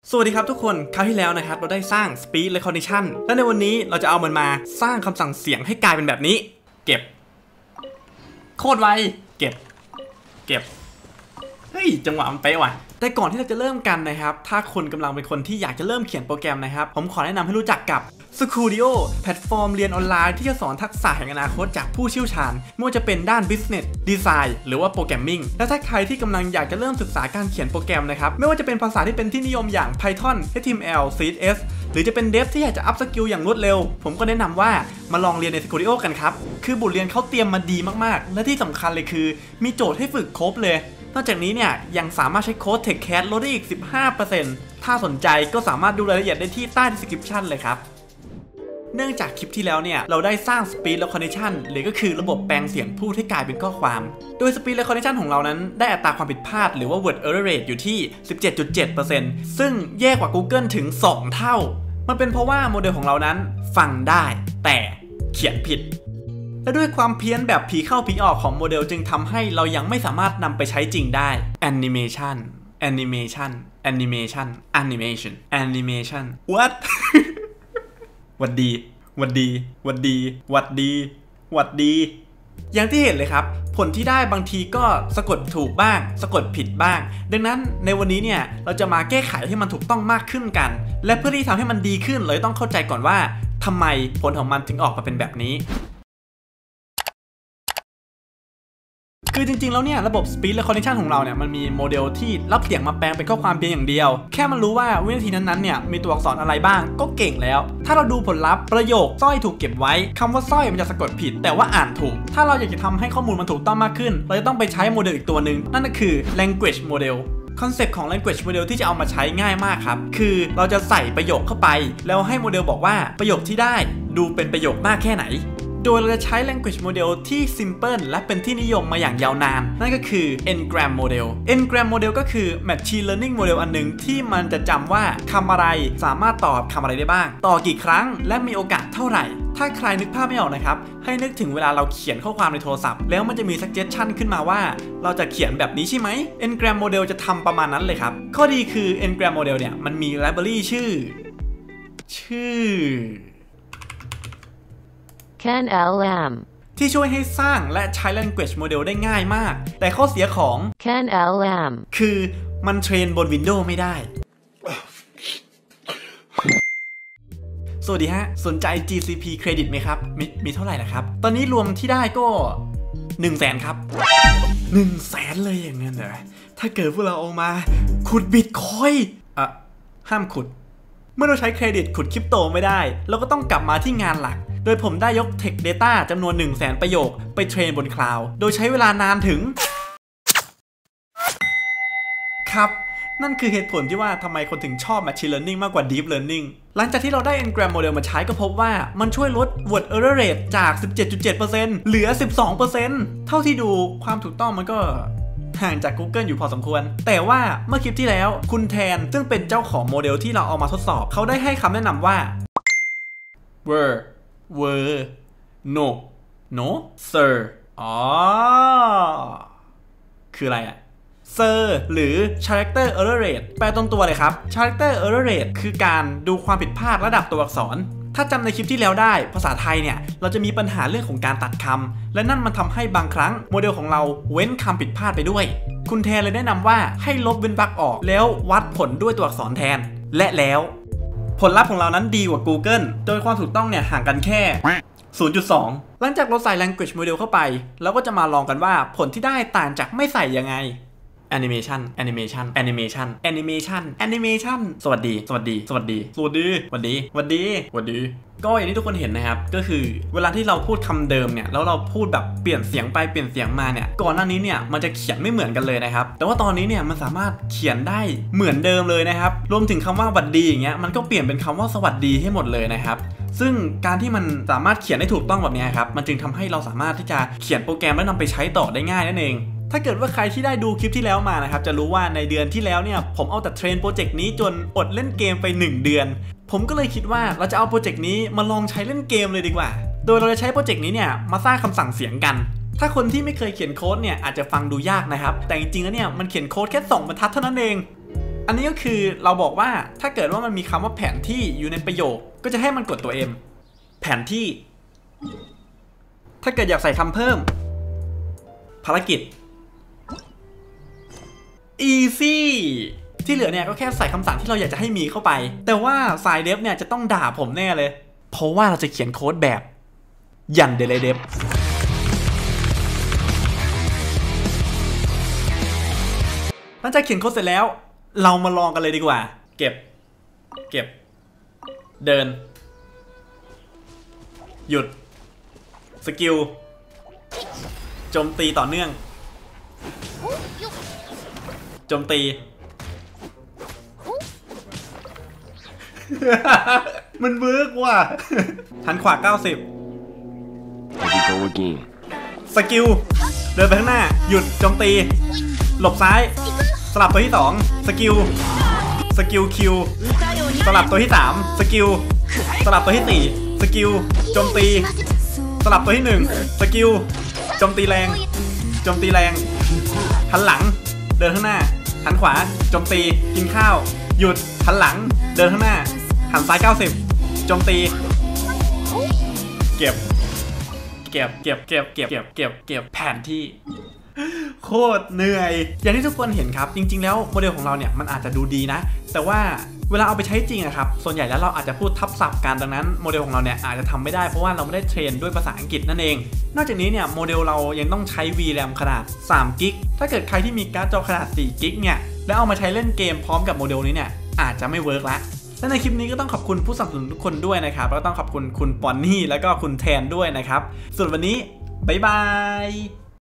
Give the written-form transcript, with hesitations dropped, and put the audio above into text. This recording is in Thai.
สวัสดีครับทุกคนคราวที่แล้วนะครับเราได้สร้าง speech recognition และในวันนี้เราจะเอามันมาสร้างคำสั่งเสียงให้กลายเป็นแบบนี้เก็บโคตรไวเก็บเฮ้ยจังหวะมันเป๊ะว่ะแต่ก่อนที่เราจะเริ่มกันนะครับถ้าคนกำลังเป็นคนที่อยากจะเริ่มเขียนโปรแกรมนะครับผมขอแนะนำให้รู้จักกับ Studio แพลตฟอร์มเรียนออนไลน์ที่จะสอนทักษะแห่งอนาคตจากผู้เชี่ยวชาญไม่ว่าจะเป็นด้าน Business Design หรือว่าโปรแกรมมิ่งและถ้าใครที่กำลังอยากจะเริ่มศึกษาการเขียนโปรแกรมนะครับไม่ว่าจะเป็นภาษาที่เป็นที่นิยมอย่าง Python HTML CSS หรือจะเป็นเดฟที่อยากจะอัพสกิลอย่างรวดเร็วผมก็แนะนำว่ามาลองเรียนใน Studio กันครับคือบทเรียนเขาเตรียมมาดีมากๆและที่สำคัญเลยคือมีโจทย์ให้ฝึกครบเลยนอกจากนี้เนี่ยยังสามารถใช้โค้ด TechCast ลดได้อีก 15% ถ้าสนใจก็สามารถดูรายละเอียดได้ที่ใต้ description เลยครับเนื่องจากคลิปที่แล้วเนี่ยเราได้สร้าง Speech Recognition หรือก็คือระบบแปลงเสียงพูดให้กลายเป็นข้อความโดย Speech Recognition ของเรานั้นได้อัตราความผิดพลาดหรือว่า Word Error Rate อยู่ที่ 17.7% ซึ่งแย่กว่า Google ถึง 2 เท่ามันเป็นเพราะว่าโมเดลของเรานั้นฟังได้แต่เขียนผิดและด้วยความเพี้ยนแบบผีเข้าผีออกของโมเดลจึงทำให้เรายังไม่สามารถนำไปใช้จริงได้ Animation What หวัดดีอย่างที่เห็นเลยครับผลที่ได้บางทีก็สะกดถูกบ้างสะกดผิดบ้างดังนั้นในวันนี้เนี่ยเราจะมาแก้ไขให้มันถูกต้องมากขึ้นกันและเพื่อที่ทำให้มันดีขึ้นเลยต้องเข้าใจก่อนว่าทำไมผลของมันถึงออกมาเป็นแบบนี้คือจริงๆแล้วเนี่ยระบบ Speech Recognition ของเราเนี่ยมันมีโมเดลที่รับเสียงมาแปลงเป็นข้อความเพียงอย่างเดียวแค่มันรู้ว่าวินาทีนั้นๆเนี่ยมีตัวอักษรอะไรบ้างก็เก่งแล้วถ้าเราดูผลลัพธ์ประโยคสร้อยถูกเก็บไว้คำว่าสร้อยมันจะสะกดผิดแต่ว่าอ่านถูกถ้าเราอยากจะทำให้ข้อมูลมันถูกต้องมากขึ้นเราจะต้องไปใช้โมเดลอีกตัวหนึ่งนั่นก็คือ language modelคอนเซปต์ของ language model ที่จะเอามาใช้ง่ายมากครับคือเราจะใส่ประโยคเข้าไปแล้วให้โมเดลบอกว่าประโยคที่ได้ดูเป็นประโยคมากแค่ไหนโดยเราจะใช้ language model ที่ simple และเป็นที่นิยมมาอย่างยาวนานนั่นก็คือ Ngram model Ngram model ก็คือ machine learning model อันหนึ่งที่มันจะจำว่าคำอะไรสามารถตอบคำอะไรได้บ้างต่อกี่ครั้งและมีโอกาสเท่าไหร่ถ้าใครนึกภาพไม่ออกนะครับให้นึกถึงเวลาเราเขียนข้อความในโทรศัพท์แล้วมันจะมี suggestion ขึ้นมาว่าเราจะเขียนแบบนี้ใช่ไหม Ngram model จะทำประมาณนั้นเลยครับข้อดีคือ Ngram model เนี่ยมันมี library ชื่อ KNLM ที่ช่วยให้สร้างและใช้ language model ได้ง่ายมากแต่ข้อเสียของ KNLM คือมันเทรนบน Windows ไม่ได้ สวัสดีฮะสนใจ GCP เครดิตไหมครับมีเท่าไหร่นะครับตอนนี้รวมที่ได้ก็ 100,000 ครับ 100,000 เลยอย่างนั้นเหรอถ้าเกิดพวกเราเอามาขุดบิตคอยน์ห้ามขุดเมื่อเราใช้เครดิตขุดคริปโตไม่ได้เราก็ต้องกลับมาที่งานหลักโดยผมได้ยก Tech Data จำนวน 100,000 ประโยคไปเทรนบนคลาวด์โดยใช้เวลานานถึงครับนั่นคือเหตุผลที่ว่าทำไมคนถึงชอบ Machine Learning มากกว่า Deep Learning หลังจากที่เราได้ Ngram Model มาใช้ก็พบว่ามันช่วยลด Word Error Rate จาก 17.7% เหลือ 12% เท่าที่ดูความถูกต้องมันก็ห่างจาก Google อยู่พอสมควรแต่ว่าเมื่อคลิปที่แล้วคุณแทนซึ่งเป็นเจ้าของโมเดลที่เราเอามาทดสอบเขาได้ให้คำแนะนำว่า were no sir คืออะไรอะsir หรือ character error rate แปลตรงตัวเลยครับ character error rate คือการดูความผิดพลาดระดับตัวอักษรถ้าจำในคลิปที่แล้วได้ภาษาไทยเนี่ยเราจะมีปัญหาเรื่องของการตัดคำและนั่นมันทำให้บางครั้งโมเดลของเราเว้นคำผิดพลาดไปด้วยคุณแทนเลยแนะนำว่าให้ลบเว้นวรรคออกแล้ววัดผลด้วยตัวอักษรแทนและแล้วผลลัพธ์ของเรานั้นดีกว่า Google โดยความถูกต้องเนี่ยห่างกันแค่ 0.2 หลังจากเราใส่ language model เข้าไปเราก็จะมาลองกันว่าผลที่ได้ต่างจากไม่ใส่ยังไงAnimation สวัสดีก็อย่างที่ทุกคนเห็นนะครับก็คือเวลาที่เราพูดคำเดิมเนี่ยแล้วเราพูดแบบเปลี่ยนเสียงไปเปลี่ยนเสียงมาเนี่ยก่อนหน้านี้เนี่ยมันจะเขียนไม่เหมือนกันเลยนะครับแต่ว่าตอนนี้เนี่ยมันสามารถเขียนได้เหมือนเดิมเลยนะครับรวมถึงคำว่าสวัสดีอย่างเงี้ยมันก็เปลี่ยนเป็นคำว่าสวัสดีให้หมดเลยนะครับซึ่งการที่มันสามารถเขียนได้ถูกต้องแบบนี้ครับมันจึงทำให้เราสามารถที่จะเขียนโปรแกรมและนำไปใช้ต่อได้ง่ายนั่นเองถ้าเกิดว่าใครที่ได้ดูคลิปที่แล้วมานะครับจะรู้ว่าในเดือนที่แล้วเนี่ยผมเอาแต่เทรนโปรเจกต์นี้จนอดเล่นเกมไป1เดือนผมก็เลยคิดว่าเราจะเอาโปรเจกต์นี้มาลองใช้เล่นเกมเลยดีกว่าโดยเราจะใช้โปรเจกต์นี้เนี่ยมาสร้างคำสั่งเสียงกันถ้าคนที่ไม่เคยเขียนโค้ดเนี่ยอาจจะฟังดูยากนะครับแต่จริงๆแล้วเนี่ยมันเขียนโค้ดแค่2 บรรทัดเท่านั้นเองอันนี้ก็คือเราบอกว่าถ้าเกิดว่ามันมีคำว่าแผนที่อยู่ในประโยคก็จะให้มันกดตัว M แผนที่ถ้าเกิดอยากใส่คำเพิ่มภารกิจ easy ที่เหลือเนี่ยก็แค่ใส่คำสั่งที่เราอยากจะให้มีเข้าไปแต่ว่าสายเดฟเนี่ยจะต้องด่าผมแน่เลยเพราะว่าเราจะเขียนโค้ดแบบยันเดเลเดฟหลังจากเขียนโค้ดเสร็จแล้วเรามาลองกันเลยดีกว่าเก็บเดินหยุดสกิลโจมตีต่อเนื่องโจมตี มันเวิร์กว่ะหันขวา90สกิลเดินไปข้างหน้าหยุดโจมตีหลบซ้ายสลับตัวที่2สกิลคิวสลับตัวที่3สกิลสลับตัวที่4สกิลโจมตีสลับตัวที่1สกิลโจมตีแรงหันหลังเดินข้างหน้าหันขวาโจมตีกินข้าวหยุดหันหลังเดินข้างหน้าหันซ้าย90โจมตีเก็บแผนที่โคตรเหนื่อยอย่างที่ทุกคนเห็นครับจริงๆแล้วโมเดลของเราเนี่ยมันอาจจะดูดีนะแต่ว่าเวลาเอาไปใช้จริงนะครับส่วนใหญ่แล้วเราอาจจะพูดทับศัพท์กันดังนั้นโมเดลของเราเนี่ยอาจจะทำไม่ได้เพราะว่าเราไม่ได้เทรนด้วยภาษาอังกฤษนั่นเองนอกจากนี้เนี่ยโมเดลเรายังต้องใช้ VRAM ขนาด3 กิกถ้าเกิดใครที่มีการ์ดจอขนาด4 กิกเนี่ยแล้วเอามาใช้เล่นเกมพร้อมกับโมเดลนี้เนี่ยอาจจะไม่เวิร์กละและในคลิปนี้ก็ต้องขอบคุณผู้สนับสนุนทุกคนด้วยนะครับแล้วก็ต้องขอบคุณคุณปอนนี่แล้วก็คุณแทนด้วยนะครับส่วนวันนี้บ๊ายบาย